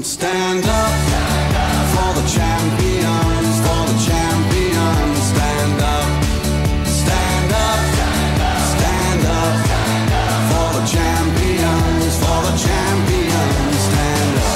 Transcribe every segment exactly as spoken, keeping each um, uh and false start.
Stand up for the champions, for the champions. Stand up, stand up, stand up for the champions, for the champions. Stand up.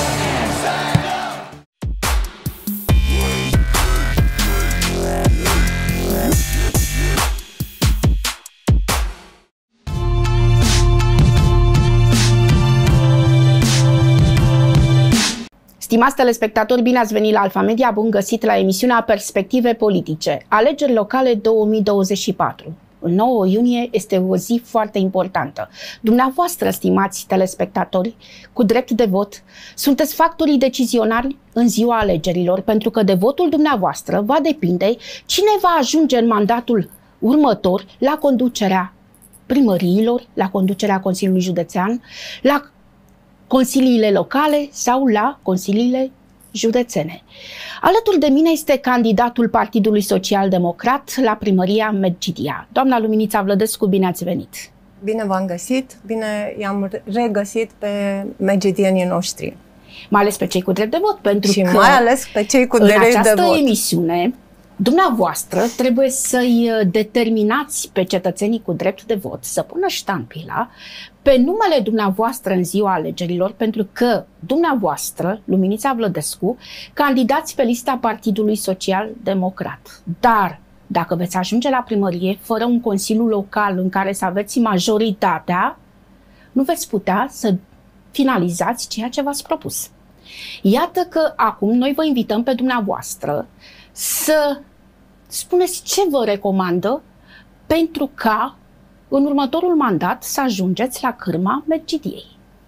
Stimați telespectatori, bine ați venit la Alfa Media, bun găsit la emisiunea Perspective Politice. Alegeri locale două mii douăzeci și patru. În nouă iunie este o zi foarte importantă. Dumneavoastră, stimați telespectatori, cu drept de vot, sunteți factorii decizionari în ziua alegerilor, pentru că de votul dumneavoastră va depinde cine va ajunge în mandatul următor la conducerea primăriilor, la conducerea Consiliului Județean, la consiliile locale sau la consiliile județene. Alături de mine este candidatul Partidului Social Democrat la primăria Medgidia. Doamna Luminița Vlădescu, bine ați venit! Bine v-am găsit, bine i-am regăsit pe medgidienii noștri. Mai ales pe cei cu drept de vot, pentru și că mai ales pe cei cu drept de vot. În această emisiune, dumneavoastră trebuie să-i determinați pe cetățenii cu drept de vot să pună ștampila pe numele dumneavoastră în ziua alegerilor, pentru că dumneavoastră, Luminița Vlădescu, candidați pe lista Partidului Social Democrat. Dar dacă veți ajunge la primărie fără un consiliu local în care să aveți majoritatea, nu veți putea să finalizați ceea ce v-ați propus. Iată că acum noi vă invităm pe dumneavoastră să spuneți ce vă recomandă pentru ca în următorul mandat să ajungeți la cârma Medgidiei.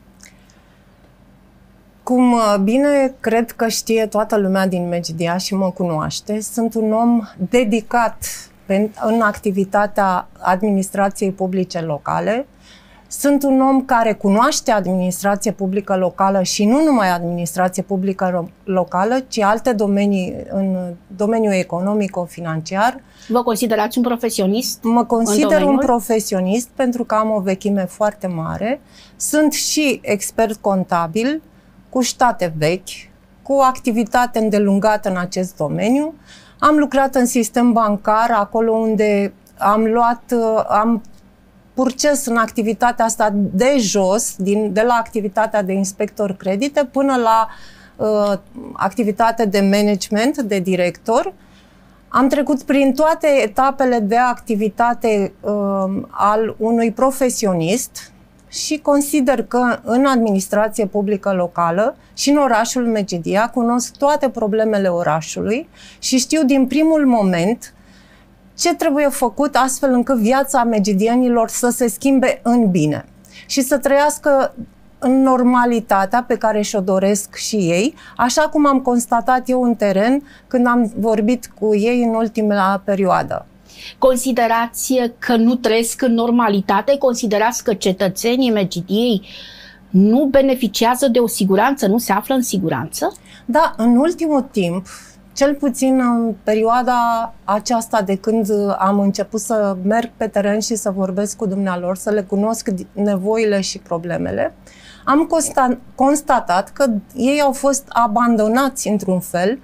Cum bine cred că știe toată lumea din Medgidia și mă cunoaște, sunt un om dedicat în activitatea administrației publice locale. Sunt un om care cunoaște administrație publică locală și nu numai administrație publică locală, ci alte domenii în domeniul economico-financiar. Vă considerați un profesionist? Mă consider un profesionist pentru că am o vechime foarte mare. Sunt și expert contabil, cu ștate vechi, cu o activitate îndelungată în acest domeniu. Am lucrat în sistem bancar, acolo unde am luat, am purces în activitatea asta de jos, din, de la activitatea de inspector credite până la uh, activitate de management, de director. Am trecut prin toate etapele de activitate uh, al unui profesionist și consider că în administrație publică locală și în orașul Medgidia cunosc toate problemele orașului și știu din primul moment ce trebuie făcut astfel încât viața medgidienilor să se schimbe în bine și să trăiască în normalitatea pe care și-o doresc și ei, așa cum am constatat eu în teren când am vorbit cu ei în ultima perioadă. Considerați că nu trăiesc în normalitate? Considerați că cetățenii Medgidiei nu beneficiază de o siguranță, nu se află în siguranță? Da, în ultimul timp, cel puțin în perioada aceasta de când am început să merg pe teren și să vorbesc cu dumnealor, să le cunosc nevoile și problemele, am constatat că ei au fost abandonați într-un fel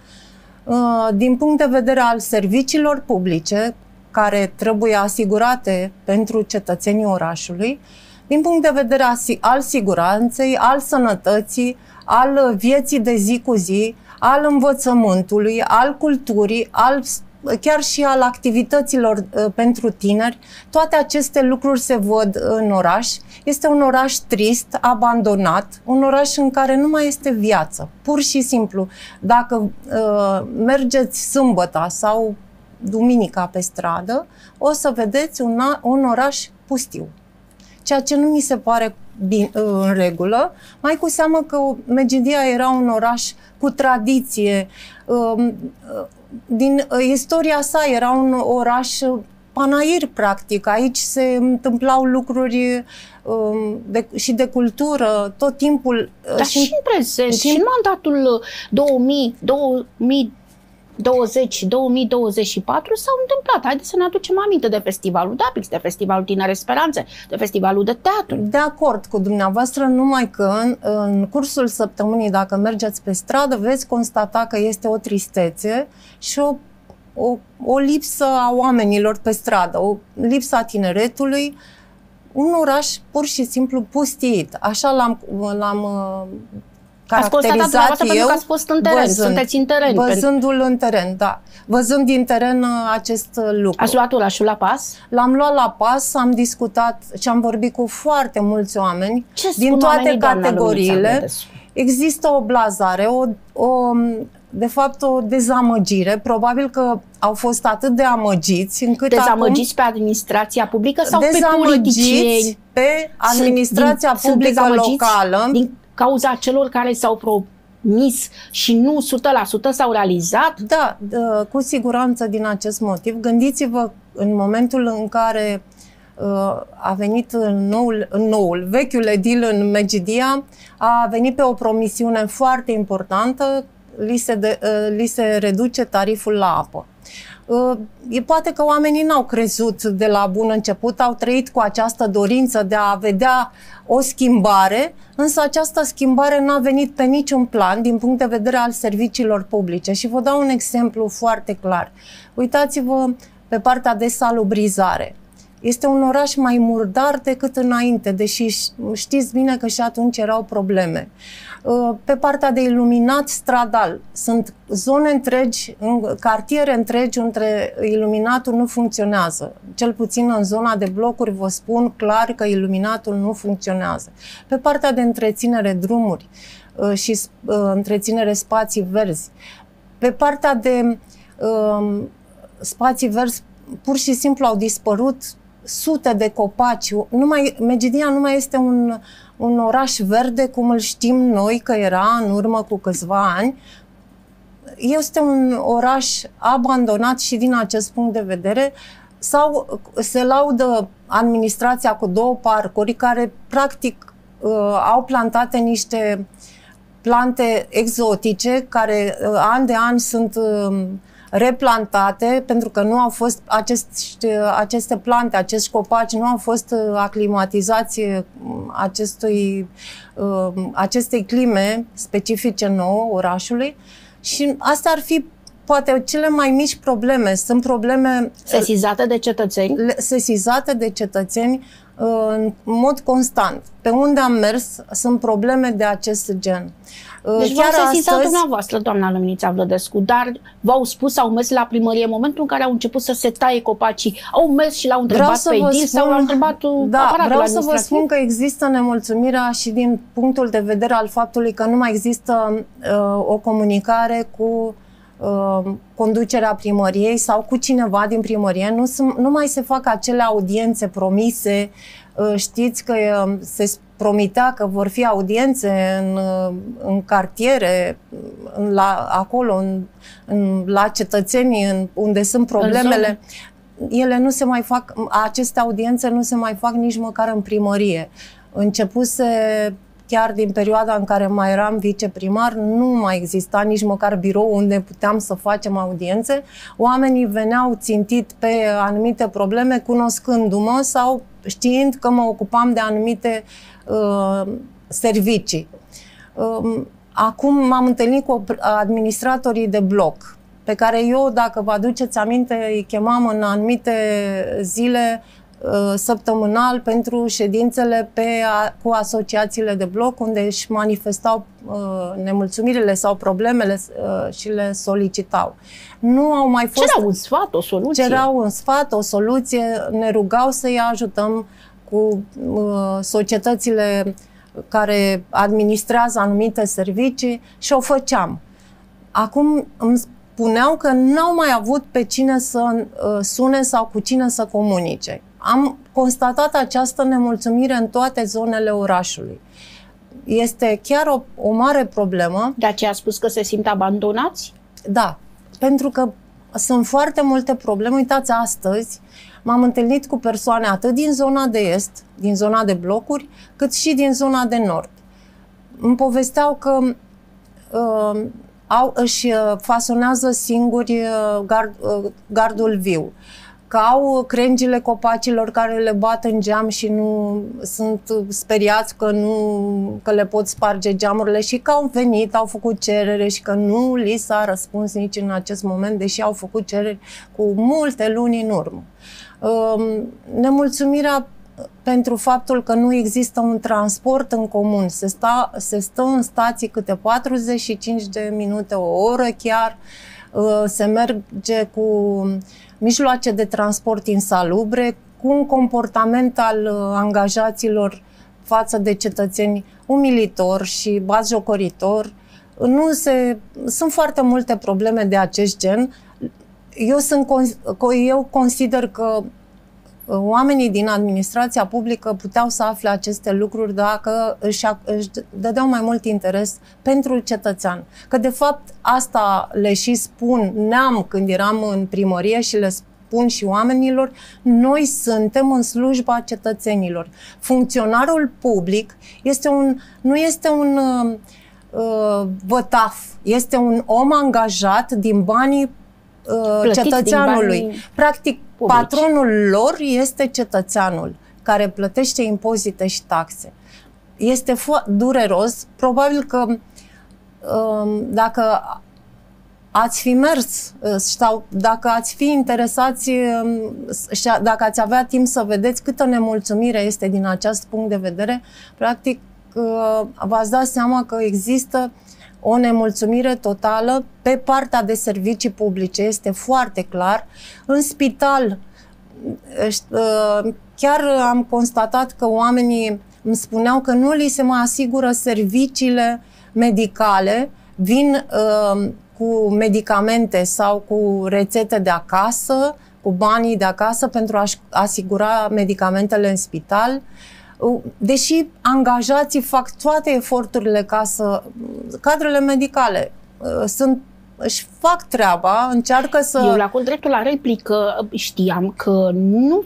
din punct de vedere al serviciilor publice care trebuie asigurate pentru cetățenii orașului, din punct de vedere al siguranței, al sănătății, al vieții de zi cu zi, al învățământului, al culturii, al, chiar și al activităților uh, pentru tineri. Toate aceste lucruri se văd în oraș. Este un oraș trist, abandonat, un oraș în care nu mai este viață. Pur și simplu, dacă uh, mergeți sâmbăta sau duminica pe stradă, o să vedeți un, un oraș pustiu. Ceea ce nu mi se pare bine, în regulă, mai cu seamă că Medgidia era un oraș cu tradiție, din istoria sa era un oraș panair, practic. Aici se întâmplau lucruri de, și de cultură tot timpul. Dar și, și în prezent, și în mandatul două mii, două mii douăzeci două mii douăzeci și patru s-au întâmplat. Haideți să ne aducem aminte de Festivalul Dapix, de Festivalul Tinere Speranțe, de Festivalul de Teatru. De acord cu dumneavoastră, numai că în, în cursul săptămânii, dacă mergeți pe stradă, veți constata că este o tristețe și o, o, o lipsă a oamenilor pe stradă, o lipsă a tineretului, un oraș pur și simplu pustiit. Așa l-am, l-am ați constatat eu, pentru că ați fost în teren, văzând, sunteți în teren. Văzându-l în teren, da. Văzând din teren acest lucru. Ați luat orașul la pas? L-am luat la pas, am discutat și am vorbit cu foarte mulți oameni. Ce din toate oamenii, categoriile. Există o blazare, o, o, de fapt o dezamăgire. Probabil că au fost atât de amăgiți încât dezamăgiți acum, pe administrația publică sau pe politicieni? Pe administrația sunt, publică sunt locală. Din cauza celor care s-au promis și nu o sută la sută s-au realizat? Da, cu siguranță din acest motiv. Gândiți-vă în momentul în care a venit noul, noul, vechiul edil în Medgidia, a venit pe o promisiune foarte importantă, li se, de, li se reduce tariful la apă. E poate că oamenii n-au crezut de la bun început, au trăit cu această dorință de a vedea o schimbare, însă această schimbare n-a venit pe niciun plan din punct de vedere al serviciilor publice. Și vă dau un exemplu foarte clar. Uitați-vă pe partea de salubrizare. Este un oraș mai murdar decât înainte, deși știți bine că și atunci erau probleme. Pe partea de iluminat stradal, sunt zone întregi, cartiere întregi unde iluminatul nu funcționează. Cel puțin în zona de blocuri vă spun clar că iluminatul nu funcționează. Pe partea de întreținere drumuri și întreținere spații verzi. Pe partea de spații verzi, pur și simplu au dispărut sute de copaci. Nu mai, Medgidia nu mai este un, un oraș verde cum îl știm noi că era în urmă cu câțiva ani. Este un oraș abandonat și din acest punct de vedere. Sau se laudă administrația cu două parcuri care practic uh, au plantate niște plante exotice care uh, an de an sunt uh, replantate, pentru că nu au fost aceste, aceste plante, acești copaci nu au fost aclimatizați acestui, acestei clime specifice nouă orașului și astea ar fi poate cele mai mici probleme. Sunt probleme sesizate de cetățeni, sesizate de cetățeni în mod constant. Pe unde am mers sunt probleme de acest gen. Deci v-au sesizat astăzi... dumneavoastră, doamna Luminița Vlădescu, dar v-au spus, au mers la primărie în momentul în care au început să se taie copacii, au mers și l-au întrebat pe edil sau l-au întrebat da, aparatul vreau să vă spun că există nemulțumirea și din punctul de vedere al faptului că nu mai există uh, o comunicare cu uh, conducerea primăriei sau cu cineva din primărie. Nu, nu mai se fac acele audiențe promise. Uh, știți că uh, se promitea că vor fi audiențe în, în cartiere, în, la, acolo, în, în, la cetățenii, în, unde sunt problemele. Ele nu se mai fac, aceste audiențe nu se mai fac nici măcar în primărie. Începuse chiar din perioada în care mai eram viceprimar, nu mai exista nici măcar birou unde puteam să facem audiențe. Oamenii veneau țintit pe anumite probleme, cunoscându-mă sau știind că mă ocupam de anumite uh, servicii. Uh, acum m-am întâlnit cu administratorii de bloc, pe care eu, dacă vă aduceți aminte, îi chemam în anumite zile uh, săptămânal pentru ședințele pe, a, cu asociațiile de bloc, unde își manifestau uh, nemulțumirile sau problemele uh, și le solicitau. Nu au mai fost... Cereau un sfat, o soluție. Cereau un sfat, o soluție, ne rugau să-i ajutăm cu uh, societățile care administrează anumite servicii și o făceam. Acum îmi spuneau că n-au mai avut pe cine să uh, sune sau cu cine să comunice. Am constatat această nemulțumire în toate zonele orașului. Este chiar o, o mare problemă. De aceea a spus că se simt abandonați? Da, pentru că sunt foarte multe probleme. Uitați, astăzi m-am întâlnit cu persoane atât din zona de est, din zona de blocuri, cât și din zona de nord. Îmi povesteau că uh, au, își fasonează singuri gard, gardul viu, că au crengile copacilor care le bat în geam și nu sunt speriați că, nu, că le pot sparge geamurile și că au venit, au făcut cerere și că nu li s-a răspuns nici în acest moment, deși au făcut cereri cu multe luni în urmă. Nemulțumirea pentru faptul că nu există un transport în comun. Se, sta, se stă în stații câte patruzeci și cinci de minute, o oră chiar, se merge cu mijloace de transport insalubre, cu un comportament al angajaților față de cetățeni umilitor și batjocoritor. Nu se, sunt foarte multe probleme de acest gen. Eu, sunt, eu consider că oamenii din administrația publică puteau să afle aceste lucruri dacă își, își dădeau mai mult interes pentru cetățean. Că de fapt asta le și spun neam când eram în primărie și le spun și oamenilor, noi suntem în slujba cetățenilor. Funcționarul public este un, nu este un uh, vătaf, este un om angajat din banii uh, cetățeanului. Din banii... Practic, publici. Patronul lor este cetățeanul care plătește impozite și taxe. Este dureros. Probabil că um, dacă ați fi mers sau dacă ați fi interesați și dacă ați avea timp să vedeți câtă nemulțumire este din acest punct de vedere, practic v-ați dat seama că există o nemulțumire totală pe partea de servicii publice, este foarte clar. În spital, chiar am constatat că oamenii îmi spuneau că nu li se mai asigură serviciile medicale, vin uh, cu medicamente sau cu rețete de acasă, cu banii de acasă pentru a-și asigura medicamentele în spital. Deși angajații fac toate eforturile ca să... Cadrele medicale sunt, își fac treaba, încearcă să... Eu la dreptul la replică știam că nu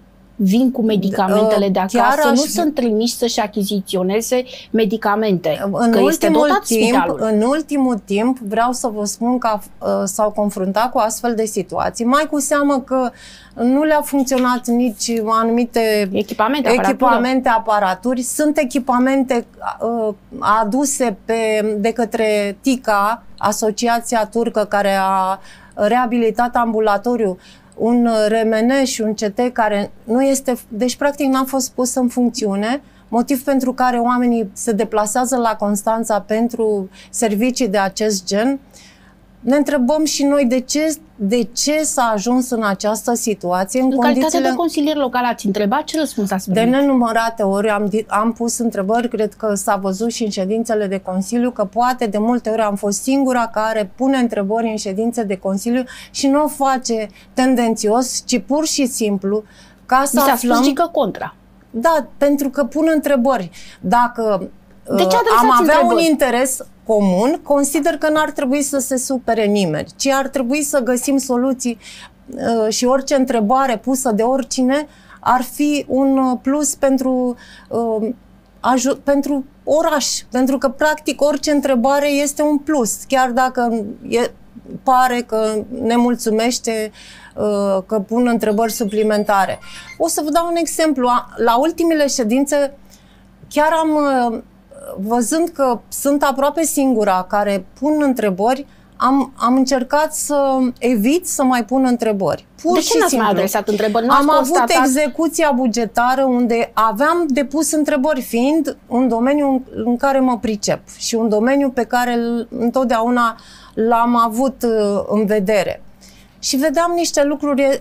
vin cu medicamentele de acasă, nu aș... sunt trimiși să-și achiziționeze medicamente, în că este dotat timp, spitalul. În ultimul timp vreau să vă spun că uh, s-au confruntat cu astfel de situații, mai cu seamă că nu le-a funcționat nici anumite echipamente, echipamente aparaturi. Sunt echipamente uh, aduse pe, de către TICA, asociația turcă care a reabilitat ambulatoriu, un R M N și un C T care nu este, deci practic n-a fost pus în funcțiune, motiv pentru care oamenii se deplasează la Constanța pentru servicii de acest gen. Ne întrebăm și noi de ce, de ce s-a ajuns în această situație. În, în calitate de consilier local ați întrebat? Ce răspuns ați primit? De nenumărate ori am, am pus întrebări, cred că s-a văzut și în ședințele de Consiliu, că poate de multe ori am fost singura care pune întrebări în ședințe de Consiliu și nu o face tendențios, ci pur și simplu ca să aflăm... Mi s-a spus că contra. Da, pentru că pun întrebări. Dacă de ce am avea întrebări? un interes comun, consider că n-ar trebui să se supere nimeni, ci ar trebui să găsim soluții uh, și orice întrebare pusă de oricine ar fi un plus pentru, uh, aju- pentru oraș, pentru că practic orice întrebare este un plus, chiar dacă e, pare că ne mulțumește uh, că pun întrebări suplimentare. O să vă dau un exemplu. La ultimele ședințe chiar am... Uh, văzând că sunt aproape singura care pun întrebări, am, am încercat să evit să mai pun întrebări. Pur de și ce n-ați simplu. mai adresat întrebări? Am constatat... avut execuția bugetară unde aveam depus întrebări, fiind un domeniu în, în care mă pricep și un domeniu pe care întotdeauna l-am avut uh, în vedere. Și vedeam niște lucruri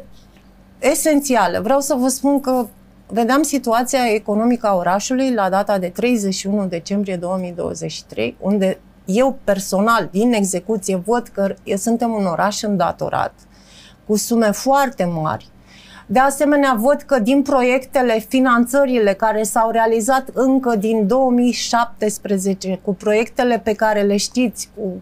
esențiale. Vreau să vă spun că vedeam situația economică a orașului la data de treizeci și unu decembrie două mii douăzeci și trei, unde eu personal, din execuție, văd că suntem un oraș îndatorat, cu sume foarte mari. De asemenea, văd că din proiectele, finanțările care s-au realizat încă din două mii șaptesprezece, cu proiectele pe care le știți cu,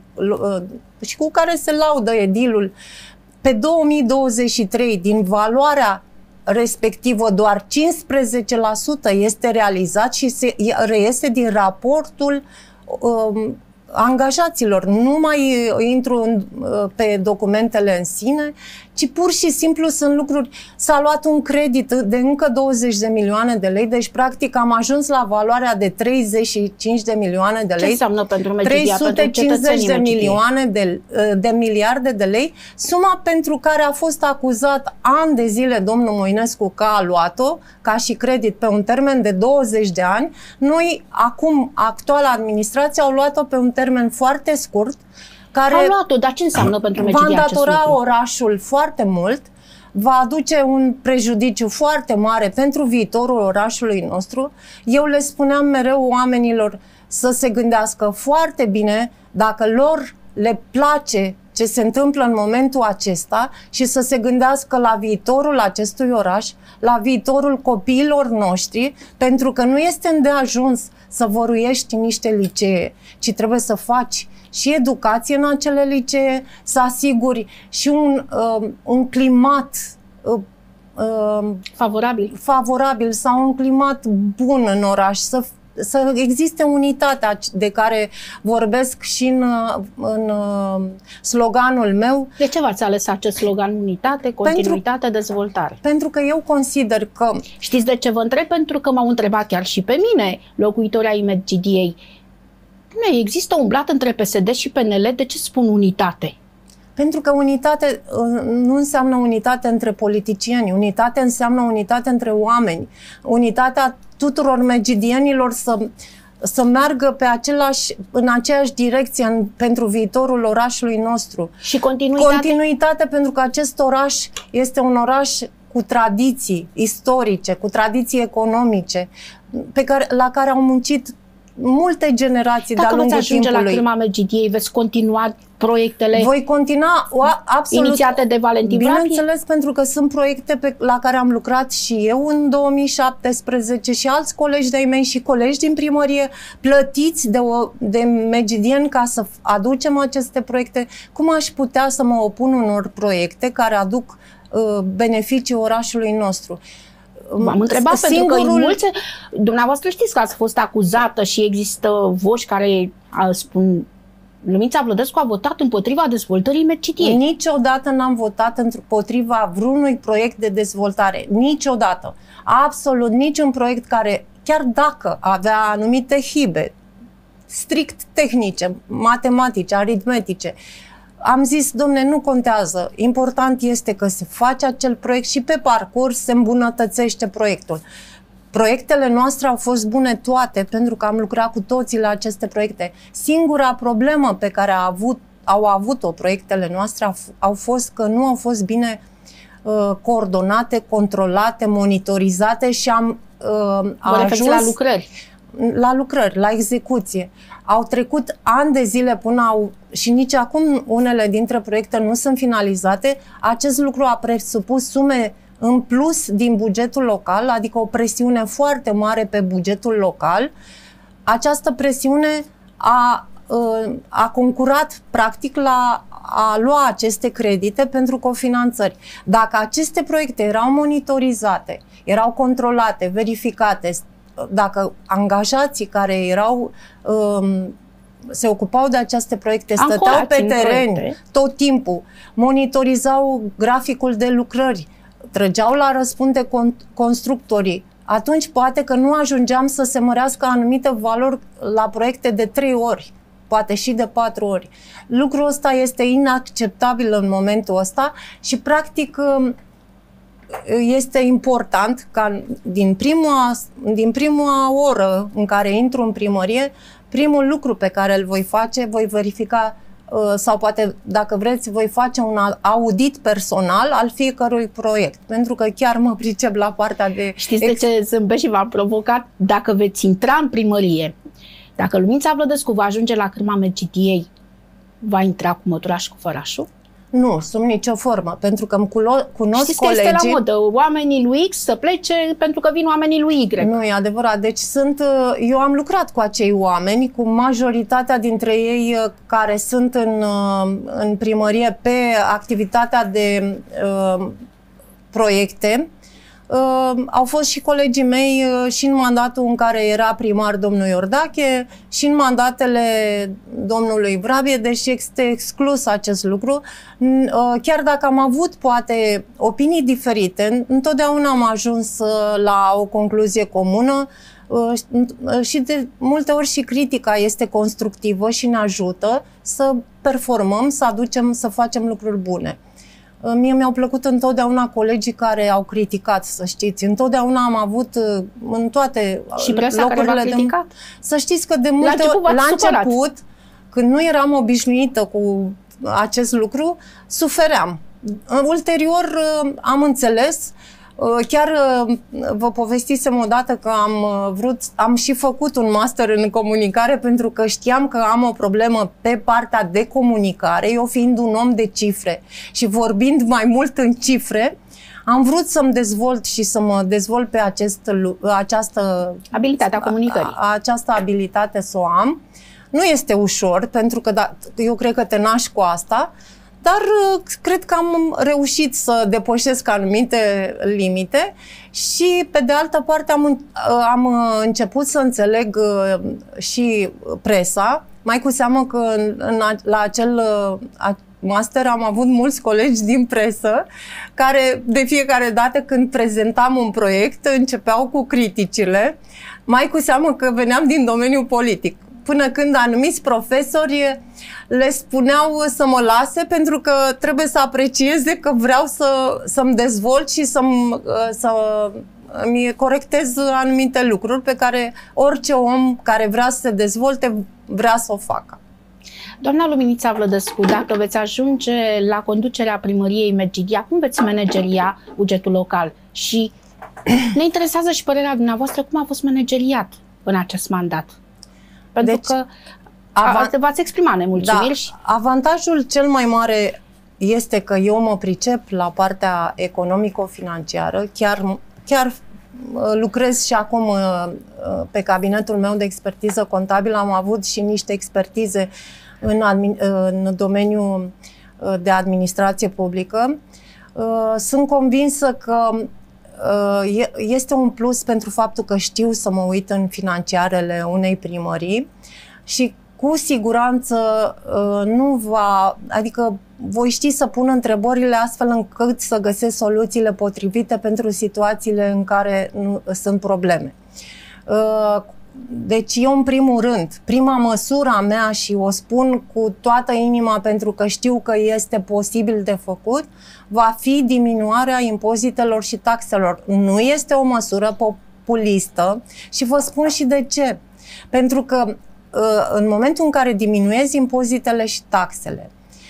și cu care se laudă edilul, pe două mii douăzeci și trei, din valoarea respectivă, doar cincisprezece la sută este realizat și se reiese din raportul um, angajaților. Nu mai intru în, pe documentele în sine, ci pur și simplu sunt lucruri. S-a luat un credit de încă douăzeci de milioane de lei, deci practic am ajuns la valoarea de treizeci și cinci de milioane de lei. Ce înseamnă pentru Medgidia, trei sute cincizeci de milioane de, de miliarde de lei, suma pentru care a fost acuzat ani de zile domnul Moinescu că a luat-o ca și credit pe un termen de douăzeci de ani. Noi, acum, actuala administrație, au luat-o pe un termen foarte scurt, care au luat-o, dar ce înseamnă pentru Medgidia va acest îndatora lucru? orașul foarte mult, va aduce un prejudiciu foarte mare pentru viitorul orașului nostru. Eu le spuneam mereu oamenilor să se gândească foarte bine dacă lor le place ce se întâmplă în momentul acesta și să se gândească la viitorul acestui oraș, la viitorul copiilor noștri, pentru că nu este îndeajuns să văruiești niște licee, ci trebuie să faci și educație în acele licee, să asiguri și un, uh, un climat uh, uh, favorabil. favorabil sau un climat bun în oraș, să să existe unitatea de care vorbesc și în, în sloganul meu. De ce v-ați ales acest slogan? Unitate, continuitate, pentru, dezvoltare? Pentru că eu consider că... Știți de ce vă întreb? Pentru că m-au întrebat chiar și pe mine, locuitorii ai Medgidiei. Nu există un blat între P S D și P N L, de ce spun unitate? Pentru că unitate nu înseamnă unitate între politicieni, unitate înseamnă unitate între oameni, unitatea tuturor medgidienilor să, să meargă pe același, în aceeași direcție în, pentru viitorul orașului nostru. Și continuitate? Continuitate, pentru că acest oraș este un oraș cu tradiții istorice, cu tradiții economice, pe care, la care au muncit multe generații de-a lungul timpului. Dacă veți ajunge la Crâma Medgidiei, veți continua proiectele Voi continua o, absolut, inițiate de Valentin Vrabie? Bineînțeles, pentru că sunt proiecte pe, la care am lucrat și eu în două mii șaptesprezece și alți colegi de-ai mei și colegi din primărie plătiți de, o, de medgidieni ca să aducem aceste proiecte. Cum aș putea să mă opun unor proiecte care aduc uh, beneficii orașului nostru? V-am întrebat Singurul... pentru că mulți, dumneavoastră știți că ați fost acuzată și există voci care a, spun Lumința Vlădescu a votat împotriva dezvoltării Medgidiei. Niciodată n-am votat împotriva vreunui proiect de dezvoltare. Niciodată. Absolut niciun proiect care, chiar dacă avea anumite hibe strict tehnice, matematice, aritmetice, am zis, domne, nu contează. Important este că se face acel proiect și pe parcurs se îmbunătățește proiectul. Proiectele noastre au fost bune toate, pentru că am lucrat cu toții la aceste proiecte. Singura problemă pe care a avut, au avut-o proiectele noastre au fost că nu au fost bine uh, coordonate, controlate, monitorizate și am uh, ajuns la lucrări. La lucrări, la execuție. Au trecut ani de zile până au... și nici acum unele dintre proiecte nu sunt finalizate. Acest lucru a presupus sume în plus din bugetul local, adică o presiune foarte mare pe bugetul local. Această presiune a, a concurat practic la a lua aceste credite pentru cofinanțări. Dacă aceste proiecte erau monitorizate, erau controlate, verificate, dacă angajații care erau um, se ocupau de aceste proiecte, stăteau pe teren proiecte. tot timpul, monitorizau graficul de lucrări, trăgeau la răspunde con- constructorii, atunci poate că nu ajungeam să se mărească anumite valori la proiecte de trei ori, poate și de patru ori. Lucrul ăsta este inacceptabil în momentul ăsta și practic este important ca din prima, din prima oră în care intru în primărie, primul lucru pe care îl voi face, voi verifica sau poate, dacă vreți, voi face un audit personal al fiecărui proiect, pentru că chiar mă pricep la partea de... Știți ex... de ce zâmbesc și v-am provocat? Dacă veți intra în primărie, dacă Lumința Vlădescu va ajunge la Crâma Medgidiei, va intra cu mătura și cu fărașul? Nu, sub nicio formă, pentru că îmi cunosc Știți colegii... că este la modă, oamenii lui X să plece pentru că vin oamenii lui Y. Nu e adevărat, deci sunt, eu am lucrat cu acei oameni, cu majoritatea dintre ei care sunt în, în primărie pe activitatea de uh, proiecte. Uh, au fost și colegii mei uh, și în mandatul în care era primar domnul Iordache și în mandatele domnului Vrabie, deși este exclus acest lucru. Uh, chiar dacă am avut poate opinii diferite, întotdeauna am ajuns uh, la o concluzie comună uh, și de multe ori și critica este constructivă și ne ajută să performăm, să aducem, să facem lucruri bune. Mie mi-au plăcut întotdeauna colegii care au criticat, să știți. Întotdeauna am avut în toate și presa locurile care v-a criticat? De... Să știți că de multe la început, ori, la supărat. început, când nu eram obișnuită cu acest lucru, sufeream. Ulterior am înțeles. Chiar vă povestisem odată că am vrut, am și făcut un master în comunicare pentru că știam că am o problemă pe partea de comunicare, eu fiind un om de cifre și vorbind mai mult în cifre, am vrut să-mi dezvolt și să mă dezvolt pe acest, această abilitatea comunicării. A, această abilitate să o am. Nu este ușor, pentru că da, eu cred că te naști cu asta, dar cred că am reușit să depășesc anumite limite și, pe de altă parte, am, am început să înțeleg și presa, mai cu seamă că în, la acel master am avut mulți colegi din presă care, de fiecare dată când prezentam un proiect, începeau cu criticile, mai cu seamă că veneam din domeniul politic. Până când anumiți profesori le spuneau să mă lase pentru că trebuie să aprecieze că vreau să, să-mi dezvolt și să-mi, să îmi corectez anumite lucruri pe care orice om care vrea să se dezvolte vrea să o facă. Doamna Luminița Vlădăscu, dacă veți ajunge la conducerea primăriei Medgidia, cum veți manageria bugetul local? Și ne interesează și părerea dumneavoastră, cum a fost manageriat în acest mandat? Pentru deci, că avan- v-ați exprimat nemulțumiri. Da, și... avantajul cel mai mare este că eu mă pricep la partea economico-financiară, chiar, chiar lucrez și acum pe cabinetul meu de expertiză contabilă, am avut și niște expertize în, admin, în domeniul de administrație publică. Sunt convinsă că este un plus pentru faptul că știu să mă uit în financiarele unei primării și cu siguranță nu va, adică voi ști să pun întrebările astfel încât să găsesc soluțiile potrivite pentru situațiile în care nu, sunt probleme. Deci eu, în primul rând, prima măsură a mea, și o spun cu toată inima pentru că știu că este posibil de făcut, va fi diminuarea impozitelor și taxelor. Nu este o măsură populistă și vă spun și de ce. Pentru că în momentul în care diminuezi impozitele și taxele,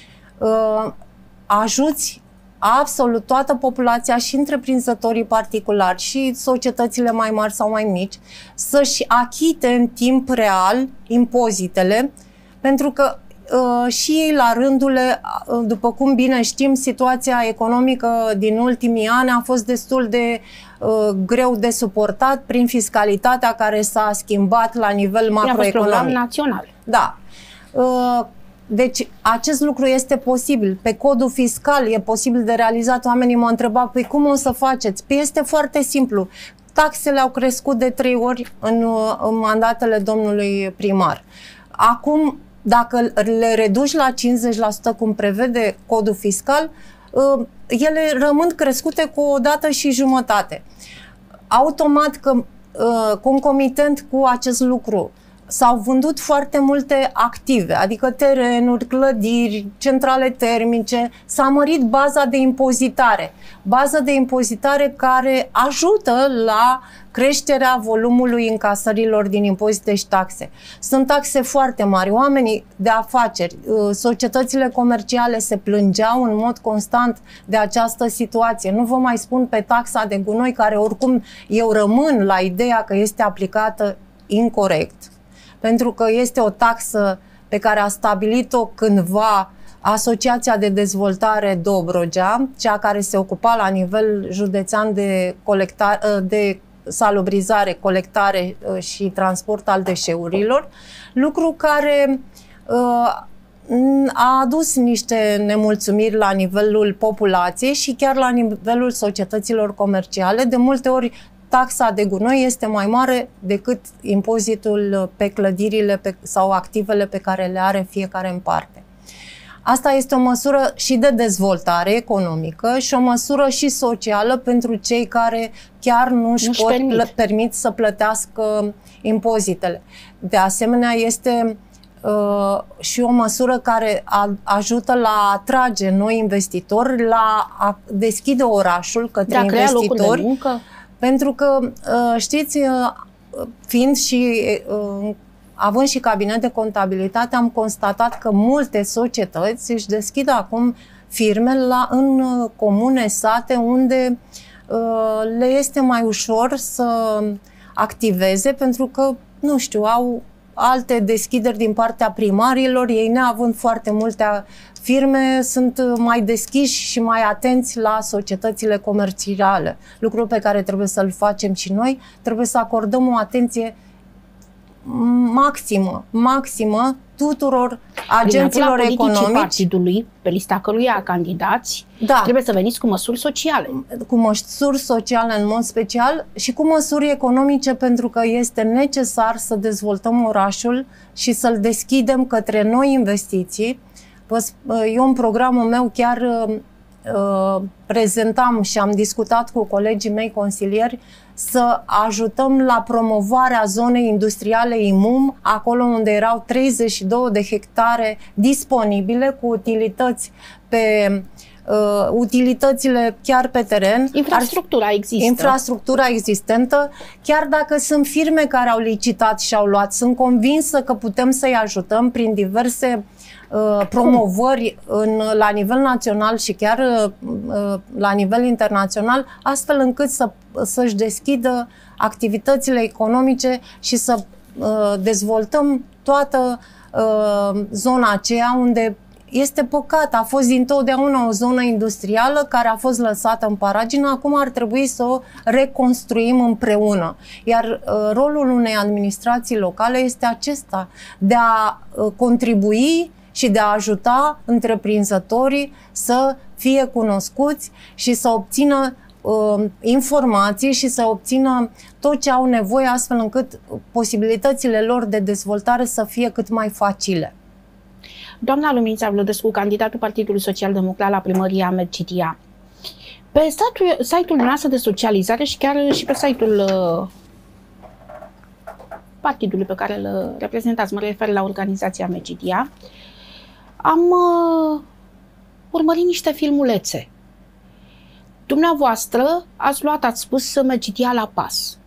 ajuți absolut toată populația și întreprinzătorii particulari și societățile mai mari sau mai mici să-și achite în timp real impozitele, pentru că uh, și ei la rândul, uh, după cum bine știm, situația economică din ultimii ani a fost destul de uh, greu de suportat prin fiscalitatea care s-a schimbat la nivel macroeconomic. A fost program național. Da. Uh, Deci, acest lucru este posibil. Pe codul fiscal e posibil de realizat. Oamenii m-au întrebat, păi cum o să faceți? Păi este foarte simplu. Taxele au crescut de trei ori în, în mandatele domnului primar. Acum, dacă le reduci la cincizeci la sută, cum prevede codul fiscal, ele rămân crescute cu o dată și jumătate. Automat că, concomitent cu acest lucru, s-au vândut foarte multe active, adică terenuri, clădiri, centrale termice, s-a mărit baza de impozitare. Baza de impozitare care ajută la creșterea volumului încasărilor din impozite și taxe. Sunt taxe foarte mari. Oamenii de afaceri, societățile comerciale se plângeau în mod constant de această situație. Nu vă mai spun pe taxa de gunoi, care oricum eu rămân la ideea că este aplicată incorect, pentru că este o taxă pe care a stabilit-o cândva Asociația de Dezvoltare Dobrogea, cea care se ocupa la nivel județean de, colecta, de salubrizare, colectare și transport al deșeurilor, lucru care a adus niște nemulțumiri la nivelul populației și chiar la nivelul societăților comerciale. De multe ori taxa de gunoi este mai mare decât impozitul pe clădirile pe, sau activele pe care le are fiecare în parte. Asta este o măsură și de dezvoltare economică și o măsură și socială pentru cei care chiar nu își pot permit. permit să plătească impozitele. De asemenea, este uh, și o măsură care a, ajută la a atrage noi investitori, la a deschide orașul către de investitori. Pentru că, uh, știți, uh, fiind și... Uh, având și cabinet de contabilitate, am constatat că multe societăți își deschid acum firme la, în comune, sate, unde uh, le este mai ușor să activeze, pentru că, nu știu, au alte deschideri din partea primarilor, ei neavând foarte multe firme, sunt mai deschiși și mai atenți la societățile comerciale. Lucru pe care trebuie să-l facem și noi, trebuie să acordăm o atenție maximă, maximă tuturor agenților economici. Partidului, pe lista căruia candidați, da, trebuie să veniți cu măsuri sociale. Cu măsuri sociale în mod special și cu măsuri economice, pentru că este necesar să dezvoltăm orașul și să-l deschidem către noi investiții. Eu în programul meu chiar uh, prezentam și am discutat cu colegii mei consilieri să ajutăm la promovarea zonei industriale I M U M, acolo unde erau treizeci și două de hectare disponibile cu utilități pe uh, utilitățile chiar pe teren. Infrastructura există. Infrastructura existentă, chiar dacă sunt firme care au licitat și au luat, sunt convinsă că putem să-i ajutăm prin diverse uh, promovări în, la nivel național și chiar uh, la nivel internațional, astfel încât să să-și deschidă activitățile economice și să uh, dezvoltăm toată uh, zona aceea unde este păcat, a fost dintotdeauna o zonă industrială care a fost lăsată în paragină, acum ar trebui să o reconstruim împreună. Iar uh, rolul unei administrații locale este acesta, de a uh, contribui și de a ajuta întreprinzătorii să fie cunoscuți și să obțină informații și să obțină tot ce au nevoie, astfel încât posibilitățile lor de dezvoltare să fie cât mai facile. Doamna Luminița Vlădescu, candidatul Partidului Social Democrat la primăria Medgidia, pe site-ul dumneavoastră de socializare și chiar și pe site-ul uh, partidului pe care îl reprezentați, mă refer la organizația Medgidia, am uh, urmărit niște filmulețe. Dumneavoastră ați luat, ați spus, Medgidia la pas.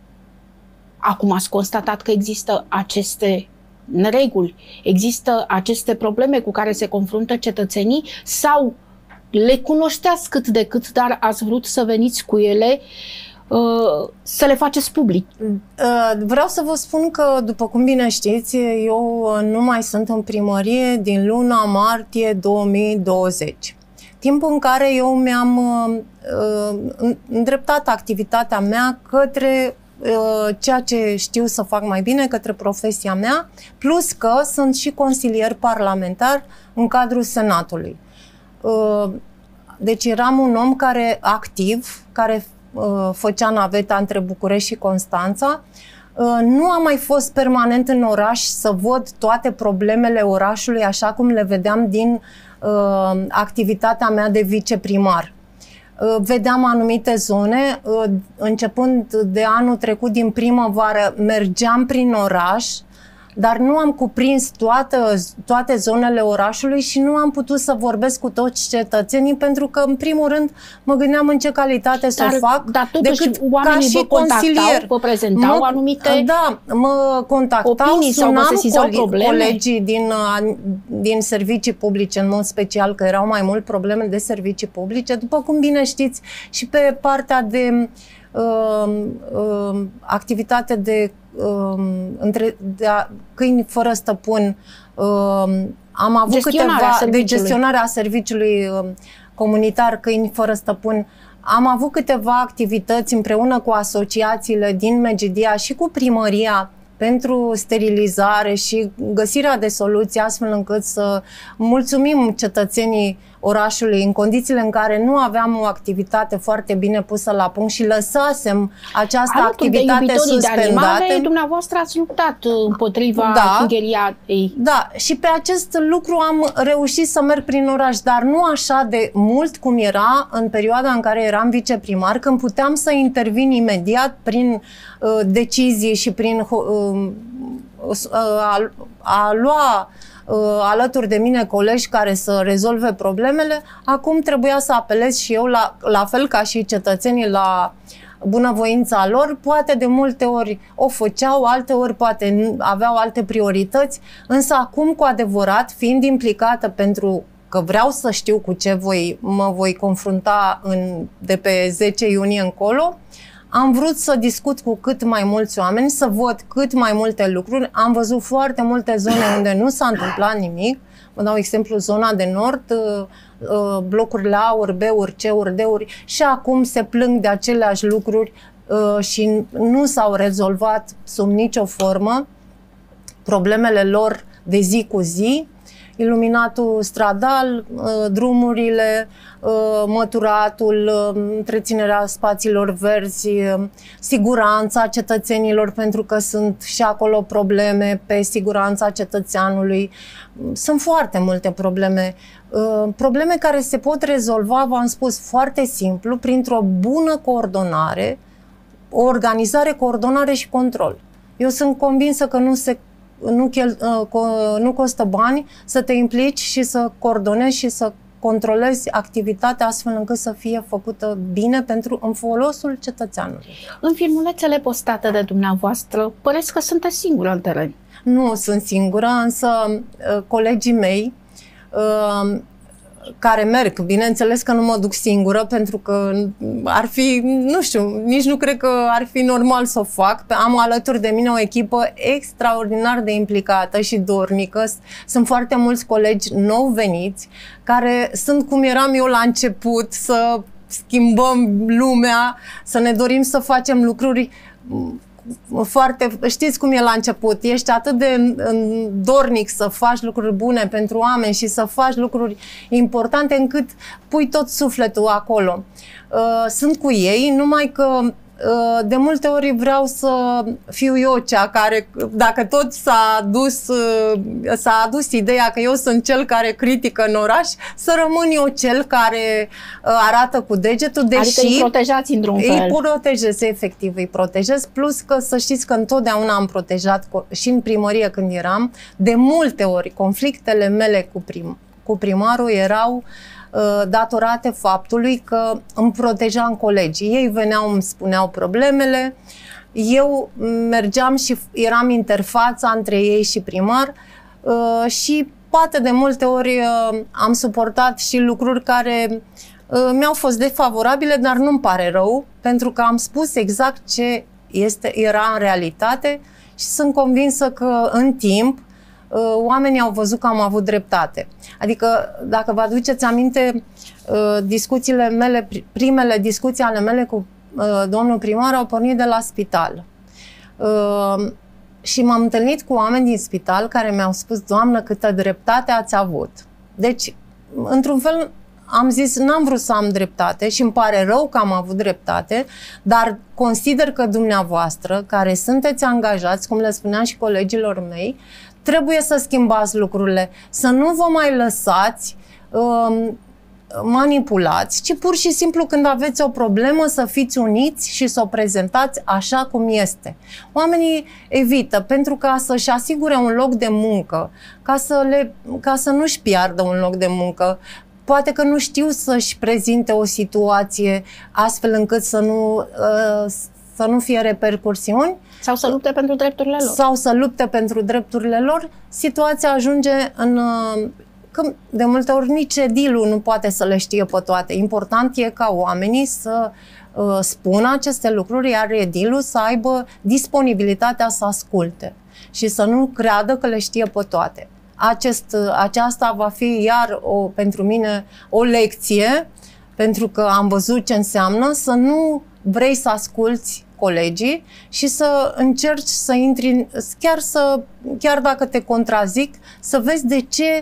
Acum ați constatat că există aceste nereguli, există aceste probleme cu care se confruntă cetățenii sau le cunoșteați cât de cât, dar ați vrut să veniți cu ele, uh, să le faceți public? Uh, vreau să vă spun că, după cum bine știți, eu nu mai sunt în primărie din luna martie două mii douăzeci. Timpul în care eu mi-am uh, îndreptat activitatea mea către uh, ceea ce știu să fac mai bine, către profesia mea, plus că sunt și consilier parlamentar în cadrul Senatului. Uh, deci eram un om care activ, care uh, făcea naveta între București și Constanța. Uh, nu am mai fost permanent în oraș să văd toate problemele orașului așa cum le vedeam din Uh, activitatea mea de viceprimar. Uh, vedeam anumite zone, uh, începând de anul trecut, din primăvară, mergeam prin oraș, dar nu am cuprins toată, toate zonele orașului și nu am putut să vorbesc cu toți cetățenii, pentru că, în primul rând, mă gândeam în ce calitate să o fac, dar decât ca și vă consilier. Vă prezentau mă, anumite Da, mă contactau, opinii sunam sau probleme? colegii din, din servicii publice, în mod special, că erau mai mult probleme de servicii publice. După cum bine știți, și pe partea de uh, uh, activitate de Între, de a, câini fără stăpân, am avut câteva de gestionare a serviciului comunitar câini fără stăpân. Am avut câteva activități împreună cu asociațiile din Medgidia și cu primăria pentru sterilizare și găsirea de soluții astfel încât să mulțumim cetățenii orașului în condițiile în care nu aveam o activitate foarte bine pusă la punct și lăsasem această Alături activitate de suspendată. De animale, dumneavoastră ați luptat împotriva da, chingheriatei. Da, și pe acest lucru am reușit să merg prin oraș, dar nu așa de mult cum era în perioada în care eram viceprimar, când puteam să intervin imediat prin uh, decizii și prin uh, uh, a, a lua uh, alături de mine colegi care să rezolve problemele. Acum trebuia să apelez și eu, la, la fel ca și cetățenii, la bunăvoința lor. Poate de multe ori o făceau, alte ori poate aveau alte priorități, însă acum cu adevărat, fiind implicată pentru că vreau să știu cu ce voi, mă voi confrunta în, de pe zece iunie încolo, am vrut să discut cu cât mai mulți oameni, să văd cât mai multe lucruri. Am văzut foarte multe zone unde nu s-a întâmplat nimic. Vă dau exemplu, zona de nord, blocurile A-uri, B-uri, C-uri, D-uri, și acum se plâng de aceleași lucruri și nu s-au rezolvat sub nicio formă problemele lor de zi cu zi. Iluminatul stradal, drumurile, măturatul, întreținerea spațiilor verzi, siguranța cetățenilor, pentru că sunt și acolo probleme pe siguranța cetățeanului. Sunt foarte multe probleme. Probleme care se pot rezolva, v-am spus, foarte simplu, printr-o bună coordonare, o organizare, coordonare și control. Eu sunt convinsă că nu se Nu, chel, nu costă bani să te implici și să coordonezi și să controlezi activitatea astfel încât să fie făcută bine pentru în folosul cetățeanului. În filmulețele postate de dumneavoastră, păreți că sunteți singură în teren. Nu sunt singură, însă colegii mei care merg, bineînțeles că nu mă duc singură, pentru că ar fi, nu știu, nici nu cred că ar fi normal să o fac. Am alături de mine o echipă extraordinar de implicată și dornică. Sunt foarte mulți colegi nou veniți, care sunt cum eram eu la început, să schimbăm lumea, să ne dorim să facem lucruri foarte, știți cum e la început, ești atât de dornic să faci lucruri bune pentru oameni și să faci lucruri importante încât pui tot sufletul acolo. Sunt cu ei, numai că de multe ori vreau să fiu eu cea care, dacă tot s-a adus, s-a adus ideea că eu sunt cel care critică în oraș, să rămân eu cel care arată cu degetul, deși... Adică îi protejați într-un fel. Îi protejez, efectiv, îi protejez, plus că să știți că întotdeauna am protejat, și în primărie când eram, de multe ori conflictele mele cu, prim, cu primarul erau datorate faptului că îmi protejam colegii. Ei veneau, îmi spuneau problemele, eu mergeam și eram interfața între ei și primar și poate de multe ori am suportat și lucruri care mi-au fost defavorabile, dar nu-mi pare rău, pentru că am spus exact ce este, era în realitate și sunt convinsă că în timp oamenii au văzut că am avut dreptate. Adică, dacă vă aduceți aminte, discuțiile mele, primele discuții ale mele cu domnul primar au pornit de la spital. Și m-am întâlnit cu oameni din spital care mi-au spus: Doamnă, câtă dreptate ați avut. Deci, într-un fel, am zis, n-am vrut să am dreptate și îmi pare rău că am avut dreptate, dar consider că dumneavoastră, care sunteți angajați, cum le spuneam și colegilor mei, trebuie să schimbați lucrurile, să nu vă mai lăsați um, manipulați, ci pur și simplu când aveți o problemă să fiți uniți și să o prezentați așa cum este. Oamenii evită pentru ca să-și asigure un loc de muncă, ca să, le, ca să nu-și piardă un loc de muncă. Poate că nu știu să-și prezinte o situație astfel încât să nu, uh, să nu fie repercursiuni. Sau să lupte pentru drepturile lor. Sau să lupte pentru drepturile lor. Situația ajunge în... Uh, că de multe ori nici edilul nu poate să le știe pe toate. Important e ca oamenii să uh, spună aceste lucruri, iar edilul să aibă disponibilitatea să asculte și să nu creadă că le știe pe toate. Acest, aceasta va fi iar o, pentru mine o lecție, pentru că am văzut ce înseamnă să nu vrei să asculți colegii și să încerci să intri, chiar, să, chiar dacă te contrazic, să vezi de ce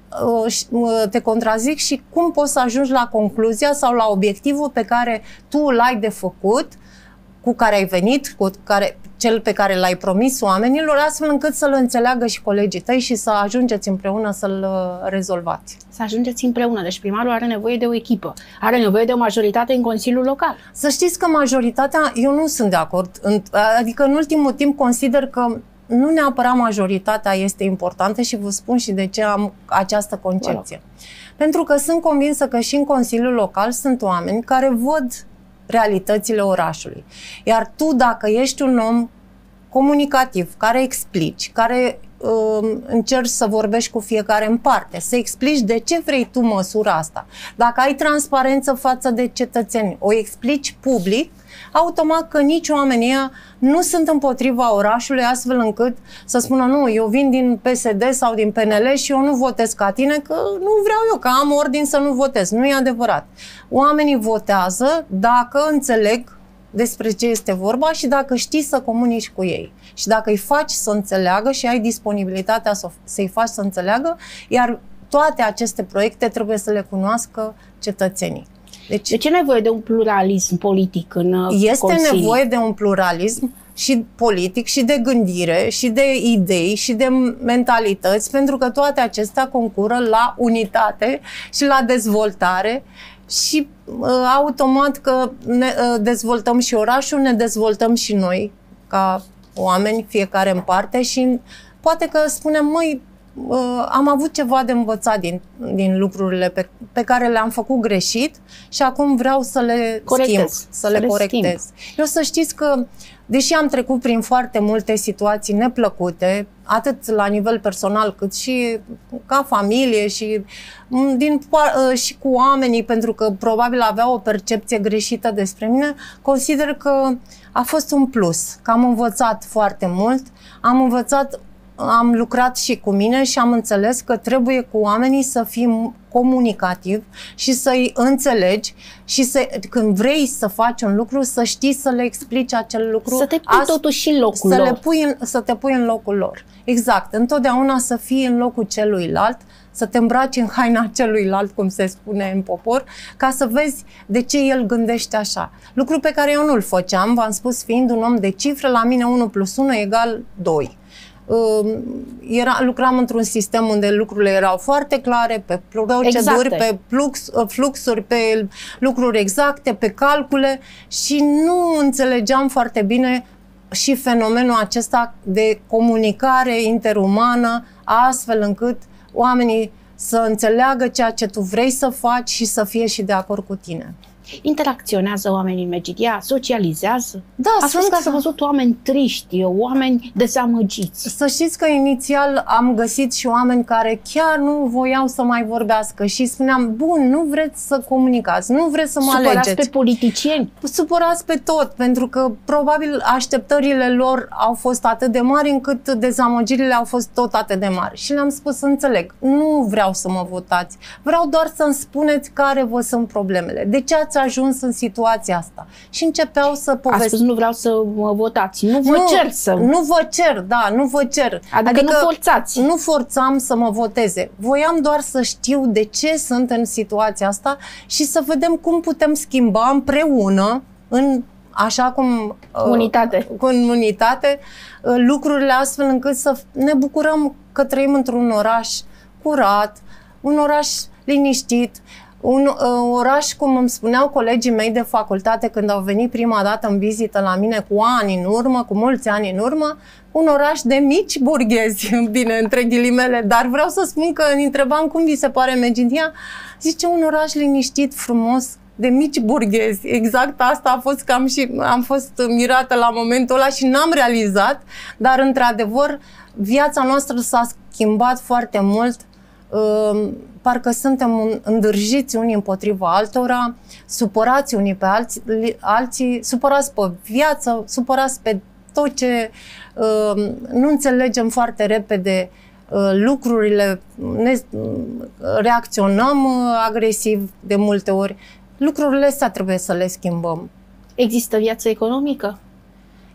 te contrazic și cum poți să ajungi la concluzia sau la obiectivul pe care tu l-ai de făcut, cu care ai venit, cu care, cel pe care l-ai promis oamenilor, astfel încât să-l înțeleagă și colegii tăi și să ajungeți împreună să-l rezolvați. Să ajungeți împreună. Deci primarul are nevoie de o echipă, are nevoie de o majoritate în Consiliul Local. Să știți că majoritatea, eu nu sunt de acord. Adică în ultimul timp consider că nu neapărat majoritatea este importantă și vă spun și de ce am această concepție. Pentru că sunt convinsă că și în Consiliul Local sunt oameni care văd realitățile orașului. Iar tu, dacă ești un om comunicativ, care explici, care uh, încerci să vorbești cu fiecare în parte, să explici de ce vrei tu măsura asta, dacă ai transparență față de cetățeni, o explici public, automat că nici oamenii ăia nu sunt împotriva orașului, astfel încât să spună nu, eu vin din P S D sau din P N L și eu nu votez ca tine, că nu vreau eu, că am ordin să nu votez. Nu e adevărat. Oamenii votează dacă înțeleg despre ce este vorba și dacă știi să comunici cu ei. Și dacă îi faci să înțeleagă și ai disponibilitatea să-i faci să înțeleagă, iar toate aceste proiecte trebuie să le cunoască cetățenii. Deci, de ce nevoie de un pluralism politic în Este Consiliu? nevoie de un pluralism și politic, și de gândire, și de idei, și de mentalități, pentru că toate acestea concură la unitate și la dezvoltare și uh, automat că ne uh, dezvoltăm și orașul, ne dezvoltăm și noi ca oameni, fiecare în parte și poate că spunem, măi, Uh, am avut ceva de învățat din, din lucrurile pe, pe care le-am făcut greșit și acum vreau să le corectez, schimb, să, să le, le corectez. Schimb. Eu să știți că, deși am trecut prin foarte multe situații neplăcute, atât la nivel personal cât și ca familie și, din, și cu oamenii, pentru că probabil aveau o percepție greșită despre mine, consider că a fost un plus, că am învățat foarte mult, am învățat am lucrat și cu mine și am înțeles că trebuie cu oamenii să fii comunicativ și să-i înțelegi și să, când vrei să faci un lucru, să știi să le explici acel lucru. Să te pui totuși în locul să lor. Le pui în, să te pui în locul lor. Exact. Întotdeauna să fii în locul celuilalt, să te îmbraci în haina celuilalt, cum se spune în popor, ca să vezi de ce el gândește așa. Lucru pe care eu nu-l făceam, v-am spus, fiind un om de cifre, la mine unu plus unu egal doi. Era, lucram într-un sistem unde lucrurile erau foarte clare, pe proceduri, exacte. pe flux, fluxuri, pe lucruri exacte, pe calcule și nu înțelegeam foarte bine și fenomenul acesta de comunicare interumană, astfel încât oamenii să înțeleagă ceea ce tu vrei să faci și să fie și de acord cu tine. Interacționează oamenii în Medgidia, socializează. Da, Ați sunt... spus că ați văzut oameni triști, oameni dezamăgiți. Să știți că inițial am găsit și oameni care chiar nu voiau să mai vorbească și spuneam, bun, nu vreți să comunicați, nu vreți să mă Supărați alegeți. pe politicieni? Supărați pe tot, pentru că probabil așteptările lor au fost atât de mari încât dezamăgirile au fost tot atât de mari. Și le-am spus, înțeleg, nu vreau să mă votați, vreau doar să-mi spuneți care vă sunt problemele, de ce ați ajuns în situația asta. Și începeau să povestesc. A spus, nu vreau să mă votați, nu vă nu, cer să... Nu vă cer, da, nu vă cer. Adică, adică nu forțați. Nu forțam să mă voteze. Voiam doar să știu de ce sunt în situația asta și să vedem cum putem schimba împreună, în așa cum... Unitate. Uh, cu unitate, uh, lucrurile astfel încât să ne bucurăm că trăim într-un oraș curat, un oraș liniștit, un uh, oraș, cum îmi spuneau colegii mei de facultate când au venit prima dată în vizită la mine cu ani în urmă, cu mulți ani în urmă, un oraș de mici burghezi, bine, între ghilimele, dar vreau să spun că îi întrebam cum vi se pare Medgidia, zice un oraș liniștit, frumos, de mici burghezi. Exact asta a fost, că am, și, am fost mirată la momentul ăla și n-am realizat, dar într-adevăr viața noastră s-a schimbat foarte mult. Uh, parcă suntem îndârjiți unii împotriva altora, supărați unii pe alții, alții supărați pe viață, supărați pe tot ce uh, nu înțelegem foarte repede uh, lucrurile, ne reacționăm uh, agresiv de multe ori. Lucrurile astea trebuie să le schimbăm. Există viață economică?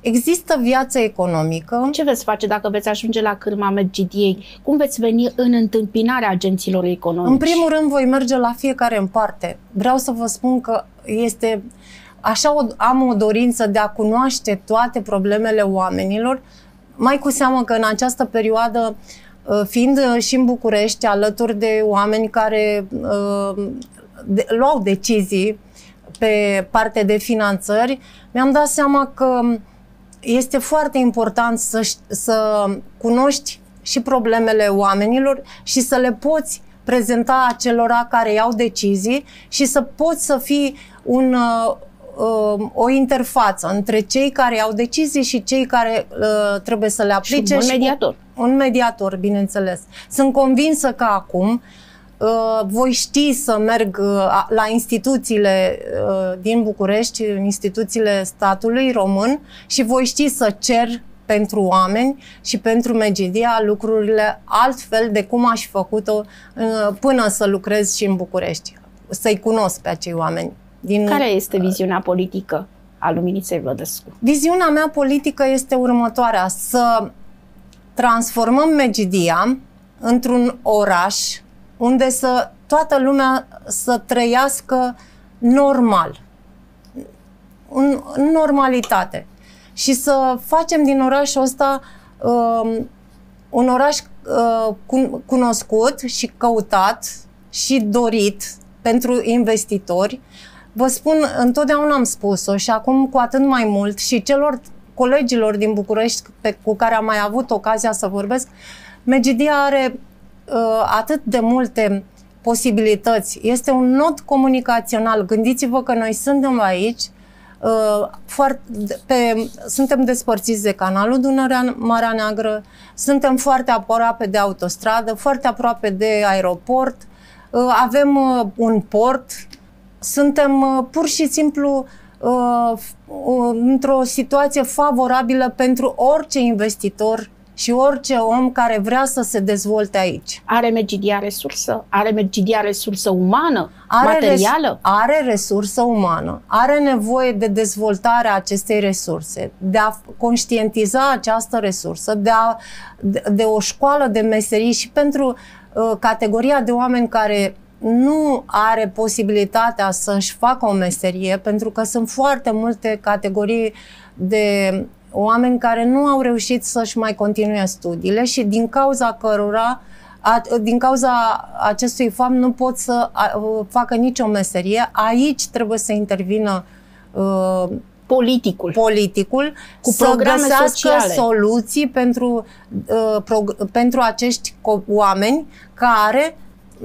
Există viață economică. Ce veți face dacă veți ajunge la cârma Medgidiei? Cum veți veni în întâmpinarea agenților economici? În primul rând voi merge la fiecare în parte. Vreau să vă spun că este așa, o, am o dorință de a cunoaște toate problemele oamenilor, mai cu seamă că în această perioadă, fiind și în București, alături de oameni care uh, de, luau decizii pe parte de finanțări, mi-am dat seama că este foarte important să, să cunoști și problemele oamenilor și să le poți prezenta acelora care iau decizii și să poți să fii un, uh, o interfață între cei care iau decizii și cei care uh, trebuie să le aplice. Și un mediator. Și un mediator, bineînțeles. Sunt convinsă că acum uh, voi ști să merg uh, la instituțiile uh, din București, instituțiile statului român și voi ști să cer pentru oameni și pentru Medgidia lucrurile altfel de cum aș fi făcut-o uh, până să lucrez și în București. Să-i cunosc pe acei oameni. Din, Care este viziunea politică a Luminiței Vădescu? Viziunea mea politică este următoarea: să transformăm Medgidia într-un oraș unde să toată lumea să trăiască normal, în, în normalitate. Și să facem din orașul ăsta uh, un oraș uh, cunoscut și căutat și dorit pentru investitori. Vă spun, întotdeauna am spus-o și acum cu atât mai mult și celor colegilor din București pe, cu care am mai avut ocazia să vorbesc, Medgidia are uh, atât de multe posibilități. Este un nod comunicațional. Gândiți-vă că noi suntem aici, uh, foarte, pe, suntem despărțiți de canalul Dunărea-Marea Neagră, suntem foarte aproape de autostradă, foarte aproape de aeroport, uh, avem uh, un port, suntem uh, pur și simplu uh, într-o situație favorabilă pentru orice investitor și orice om care vrea să se dezvolte aici. Are Medgidia resursă? Are Medgidia resursă umană? Are materială? Res- are resursă umană. Are nevoie de dezvoltarea acestei resurse, de a conștientiza această resursă, de, a, de, de o școală de meserii și pentru uh, categoria de oameni care nu are posibilitatea să-și facă o meserie, pentru că sunt foarte multe categorii de oameni care nu au reușit să-și mai continue studiile și din cauza cărora, a, din cauza acestui fapt nu pot să a, facă nicio meserie. Aici trebuie să intervină uh, politicul, politicul cu să programe găsească sociale, soluții pentru, uh, prog- pentru acești oameni care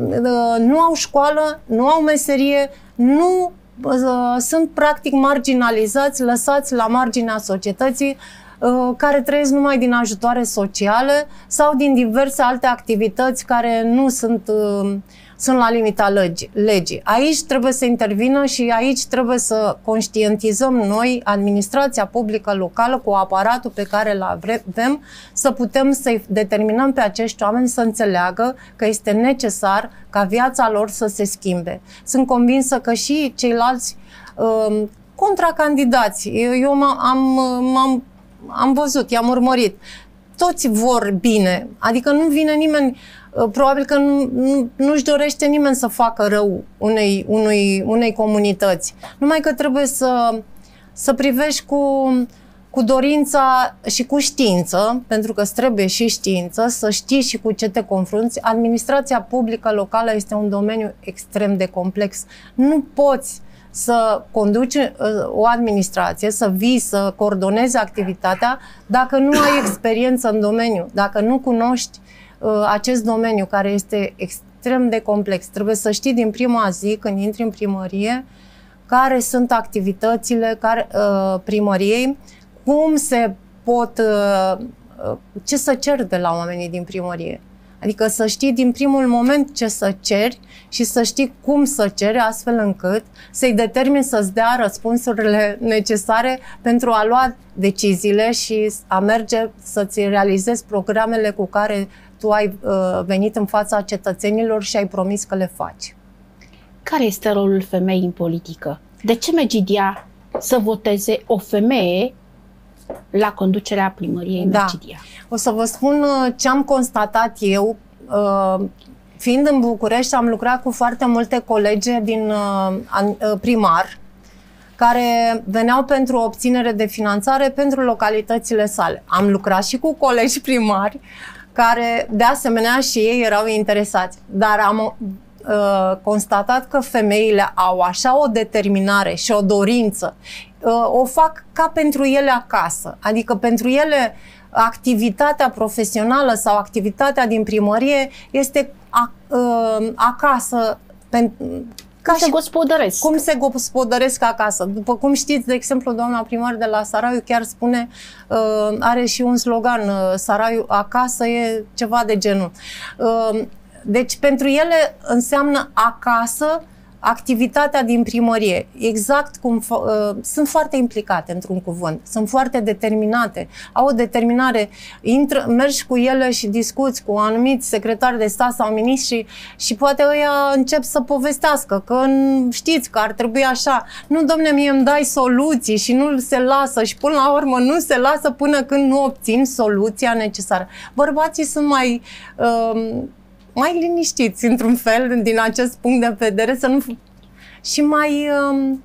nu au școală, nu au meserie, nu uh, sunt practic marginalizați, lăsați la marginea societății, uh, care trăiesc numai din ajutoare sociale sau din diverse alte activități care nu sunt, uh, sunt la limita legi, legii. Aici trebuie să intervină și aici trebuie să conștientizăm noi, administrația publică locală, cu aparatul pe care îl avem, să putem să-i determinăm pe acești oameni să înțeleagă că este necesar ca viața lor să se schimbe. Sunt convinsă că și ceilalți uh, contracandidați, eu, eu am, am, am văzut, i-am urmărit, toți vor bine, adică nu vine nimeni, probabil că nu, nu, nu-și dorește nimeni să facă rău unei, unei, unei comunități. Numai că trebuie să, să privești cu, cu dorința și cu știință, pentru că îți trebuie și știință, să știi și cu ce te confrunți. Administrația publică locală este un domeniu extrem de complex. Nu poți să conduci uh, o administrație, să vii, să coordonezi activitatea, dacă nu ai experiență în domeniu, dacă nu cunoști uh, acest domeniu care este extrem de complex. Trebuie să știi din prima zi, când intri în primărie, care sunt activitățile care, uh, primăriei, cum se pot, uh, ce să cer de la oamenii din primărie. Adică să știi din primul moment ce să ceri și să știi cum să ceri, astfel încât să-i determini să-ți dea răspunsurile necesare pentru a lua deciziile și a merge să-ți realizezi programele cu care tu ai uh, venit în fața cetățenilor și ai promis că le faci. Care este rolul femeii în politică? De ce Medgidia să voteze o femeie la conducerea primăriei Da. Mărgidia. O să vă spun ce am constatat eu. Fiind în București, am lucrat cu foarte multe colege din primar, care veneau pentru obținere de finanțare pentru localitățile sale. Am lucrat și cu colegi primari, care de asemenea și ei erau interesați. Dar am uh, constatat că femeile au așa o determinare și o dorință. Uh, o fac ca pentru ele acasă. Adică pentru ele activitatea profesională sau activitatea din primărie este a, uh, acasă. Pentru Cum se gospodăresc. Cum se gospodăresc acasă. După cum știți, de exemplu, doamna primar de la Saraiu chiar spune, uh, are și un slogan, uh, Saraiu acasă, e ceva de genul. Uh, deci pentru ele înseamnă acasă activitatea din primărie. Exact cum uh, sunt foarte implicate într-un cuvânt, sunt foarte determinate, au o determinare, intră, mergi cu ele și discuți cu anumiți secretari de stat sau miniștri și poate ăia încep să povestească că știți că ar trebui așa. Nu, domne, mie îmi dai soluții și nu se lasă și până la urmă nu se lasă până când nu obțin soluția necesară. Bărbații sunt mai uh, mai liniștiți, într-un fel, din acest punct de vedere, să nu... și mai... Um,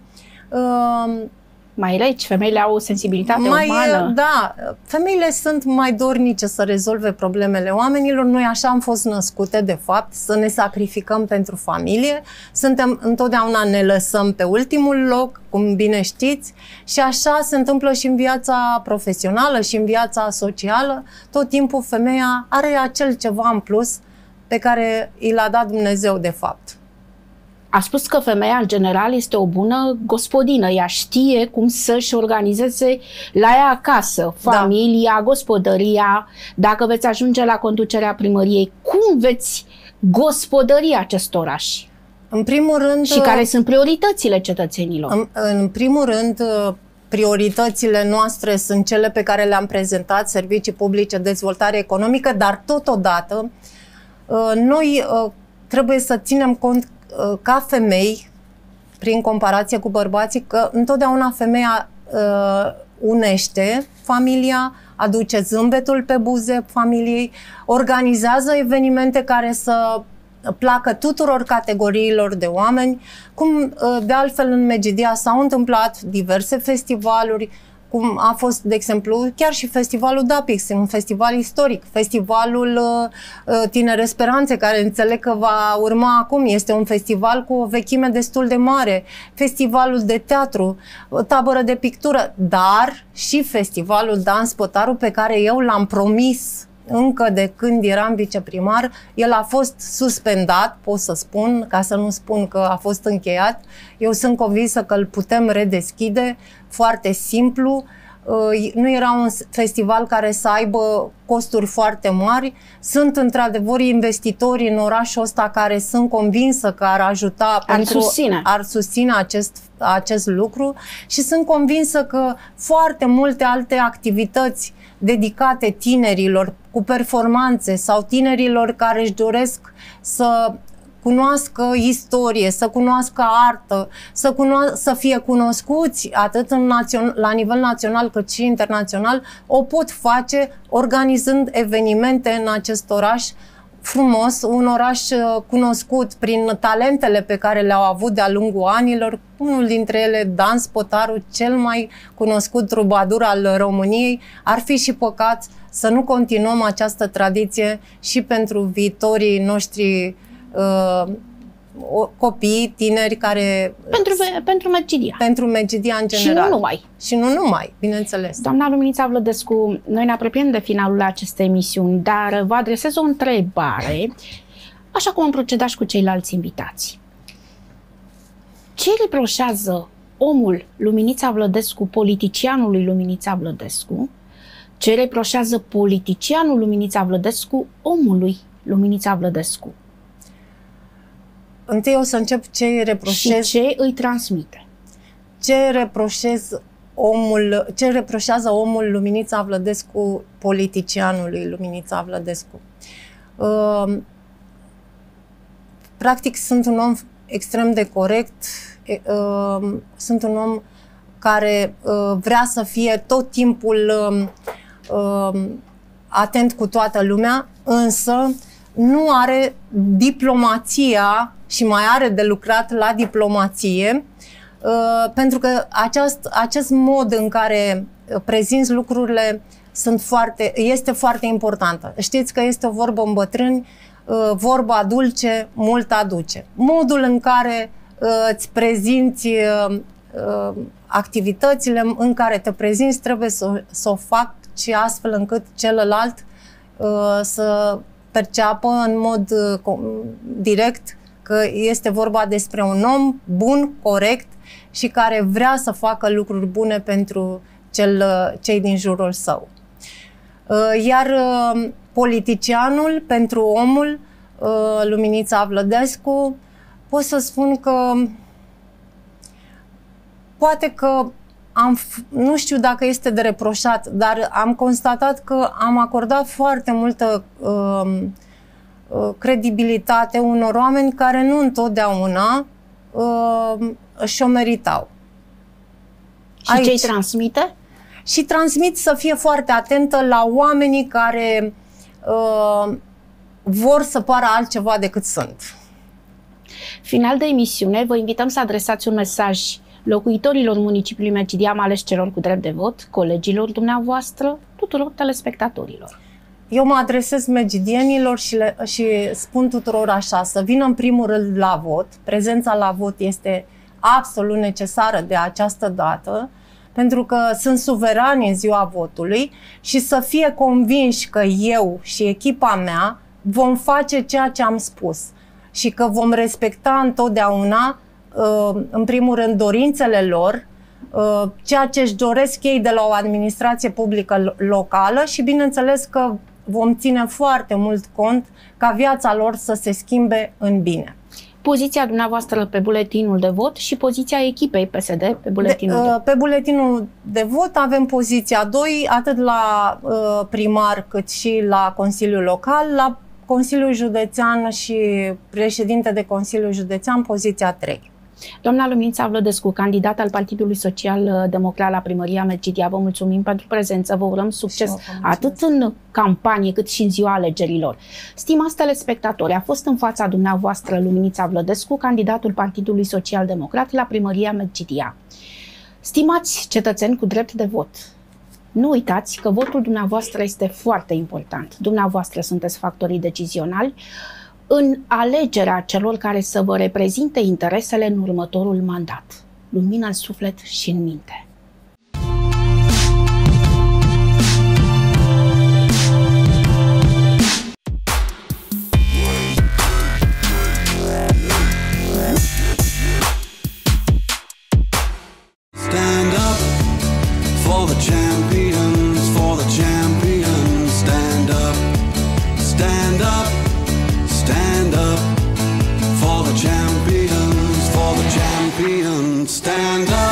um, mai reci, femeile au o sensibilitate mai, umană. Da, femeile sunt mai dornice să rezolve problemele oamenilor. Noi așa am fost născute, de fapt, să ne sacrificăm pentru familie. Suntem, întotdeauna ne lăsăm pe ultimul loc, cum bine știți, și așa se întâmplă și în viața profesională și în viața socială. Tot timpul femeia are acel ceva în plus pe care i l-a dat Dumnezeu, de fapt. A spus că femeia, în general, este o bună gospodină. Ea știe cum să-și organizeze la ea acasă familia, da. gospodăria. Dacă veți ajunge la conducerea primăriei, cum veți gospodări acest oraș? În primul rând... Și care sunt prioritățile cetățenilor? În, în primul rând, prioritățile noastre sunt cele pe care le-am prezentat, servicii publice, dezvoltare economică, dar totodată noi trebuie să ținem cont ca femei, prin comparație cu bărbații, că întotdeauna femeia unește familia, aduce zâmbetul pe buze familiei, organizează evenimente care să placă tuturor categoriilor de oameni, cum de altfel în Medgidia s-au întâmplat diverse festivaluri, cum a fost, de exemplu, chiar și festivalul Dapix, un festival istoric, festivalul uh, Tinere Speranțe, care înțeleg că va urma acum, este un festival cu o vechime destul de mare, festivalul de teatru, o tabără de pictură, dar și festivalul Dans Potaru, pe care eu l-am promis încă de când eram viceprimar. El a fost suspendat, pot să spun, ca să nu spun că a fost încheiat. Eu sunt convinsă că îl putem redeschide, foarte simplu. Nu era un festival care să aibă costuri foarte mari. Sunt într-adevăr investitori în orașul ăsta care sunt convinsă că ar ajuta, ar pentru, susține, ar susține acest, acest lucru și sunt convinsă că foarte multe alte activități dedicate tinerilor cu performanțe sau tinerilor care își doresc să cunoască istorie, să cunoască artă, să, cuno- să fie cunoscuți atât în națion- la nivel național cât și internațional, o pot face organizând evenimente în acest oraș frumos, un oraș cunoscut prin talentele pe care le-au avut de-a lungul anilor, unul dintre ele, Dans Potaru, cel mai cunoscut trubadur al României. Ar fi și păcat să nu continuăm această tradiție și pentru viitorii noștri uh, copii, tineri care... Pentru, pentru Medgidia. Pentru Medgidia în general. Și nu numai. Și nu numai, bineînțeles. Doamna Luminița Vlădescu, noi ne apropiem de finalul acestei emisiuni, dar vă adresez o întrebare, așa cum am procedat și cu ceilalți invitați. Ce reproșează omul Luminița Vlădescu politicianului Luminița Vlădescu? Ce reproșează politicianul Luminița Vlădescu omului Luminița Vlădescu? Întâi o să încep ce reproșez... Și ce îi transmite? Ce reproșez omul, ce reproșează omul Luminița Vlădescu politicianului Luminița Vlădescu? Uh, practic sunt un om extrem de corect, uh, sunt un om care uh, vrea să fie tot timpul uh, uh, atent cu toată lumea, însă nu are diplomația și mai are de lucrat la diplomație, uh, pentru că aceast, acest mod în care prezinți lucrurile sunt foarte, este foarte importantă. Știți că este o vorbă în bătrâni, uh, vorba dulce, mult aduce. Modul în care uh, îți prezinți uh, uh, activitățile, în care te prezinți, trebuie să, să o faci astfel încât celălalt uh, să perceapă în mod uh, direct că este vorba despre un om bun, corect și care vrea să facă lucruri bune pentru cel, uh, cei din jurul său. Uh, iar uh, politicianul, pentru omul, uh, Luminița Vlădescu, pot să spun că poate că am, nu știu dacă este de reproșat, dar am constatat că am acordat foarte multă uh, uh, credibilitate unor oameni care nu întotdeauna uh, și-o meritau. Și aici. Ce-i transmite? Și transmit să fie foarte atentă la oamenii care uh, vor să pară altceva decât sunt. Final de emisiune, vă invităm să adresați un mesaj locuitorilor municipiului Medgidia, mai ales celor cu drept de vot, colegilor dumneavoastră, tuturor telespectatorilor. Eu mă adresez medgidienilor și, le, și spun tuturor așa, să vină în primul rând la vot. Prezența la vot este absolut necesară de această dată, pentru că sunt suverani în ziua votului și să fie convinși că eu și echipa mea vom face ceea ce am spus și că vom respecta întotdeauna, în primul rând, dorințele lor, ceea ce își doresc ei de la o administrație publică locală și, bineînțeles, că vom ține foarte mult cont ca viața lor să se schimbe în bine. Poziția dumneavoastră pe buletinul de vot și poziția echipei P S D pe buletinul de, de vot. Pe buletinul de vot avem poziția doi, atât la uh, primar cât și la Consiliul Local, la Consiliul Județean și președinte de Consiliul Județean, poziția trei. Doamna Luminița Vlădescu, candidat al Partidului Social Democrat la primăria Medgidia, vă mulțumim pentru prezență, vă urăm succes atât în campanie cât și în ziua alegerilor. Stimați telespectatori, a fost în fața dumneavoastră Luminița Vlădescu, candidatul Partidului Social Democrat la primăria Medgidia. Stimați cetățeni cu drept de vot, nu uitați că votul dumneavoastră este foarte important. Dumneavoastră sunteți factorii decizionali în alegerea celor care să vă reprezinte interesele în următorul mandat. Lumină în suflet și în minte. Stand up for the champions, for the champions. Stand up, stand up. Stand up for the champions, for the champions. Stand up.